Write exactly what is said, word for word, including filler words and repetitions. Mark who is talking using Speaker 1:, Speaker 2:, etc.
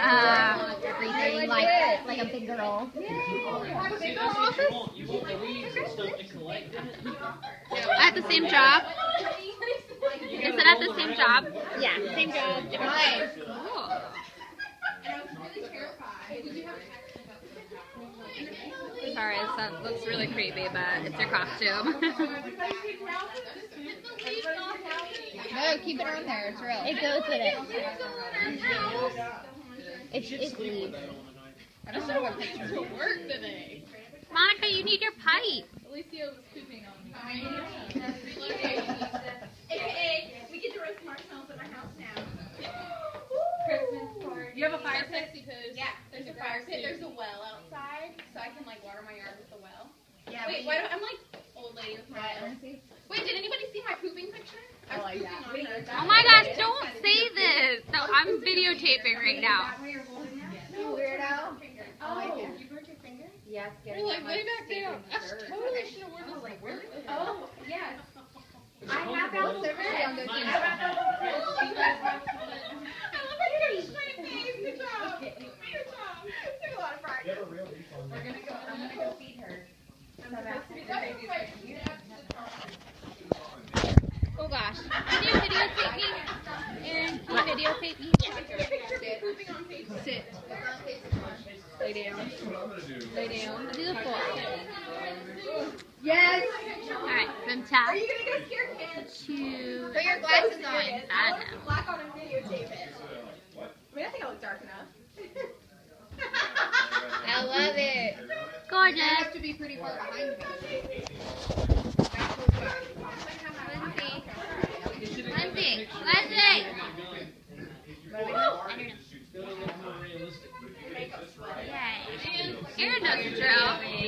Speaker 1: Uh, everything like like a big girl.
Speaker 2: At the same job? Is it at the same job?
Speaker 1: Yeah, same job, different place.
Speaker 2: Cool. Sorry, that looks really creepy, but it's your costume.
Speaker 1: No, keep it on there. It's real. It goes with it. It's it's leaves. I don't know what picture to work today.
Speaker 2: Monica, you need your pipe.
Speaker 3: Alicia was pooping on me. A K A, we get to roast marshmallows at my house now. Christmas party. You have a fire pit? Yeah, there's a fire pit. There's a well outside, so I can like water my yard with the well. Yeah. Wait, why don't I'm like old lady with my well. Wait, did anybody see my pooping picture? I was pooping on her.
Speaker 2: Oh my gosh, don't say this. So I'm videotaping right now.
Speaker 1: You weirdo. Oh, you broke your finger? Yes.
Speaker 3: You're like, lay back down. I totally should have worn this. Like, really? Oh, yes.
Speaker 1: I have out there.
Speaker 3: I love how you're going to straight face. Good job. Good job. Took a lot of practice. We're going to go, I'm going to go feed her.
Speaker 2: Oh gosh. Can you videotape me? Aaron, can you videotape me?
Speaker 3: Sit.
Speaker 2: Lay down. Lay down. Do the floor.
Speaker 1: Yes.
Speaker 2: Alright, from top
Speaker 3: Are you going to go scare kids?
Speaker 2: to
Speaker 1: Put your glasses on.
Speaker 2: I know.
Speaker 3: Black on a videotape it. I mean, I think I look dark enough.
Speaker 1: I love it.
Speaker 2: Gorgeous.
Speaker 1: I have to be pretty far behind me.
Speaker 2: Lindsay. Lindsay. Yay. Aaron knows the drill.